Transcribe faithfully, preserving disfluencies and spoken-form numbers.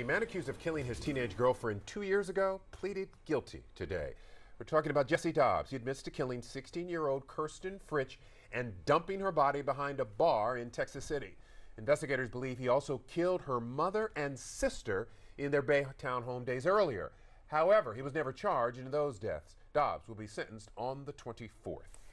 man accused of killing his teenage girlfriend two years ago pleaded guilty today. We're talking about Jesse Dobbs. He admits to killing sixteen-year-old Kirsten Fritch and dumping her body behind a bar in Texas City. Investigators believe he also killed her mother and sister in their Baytown home days earlier. However, he was never charged in those deaths. Dobbs will be sentenced on the twenty-fourth.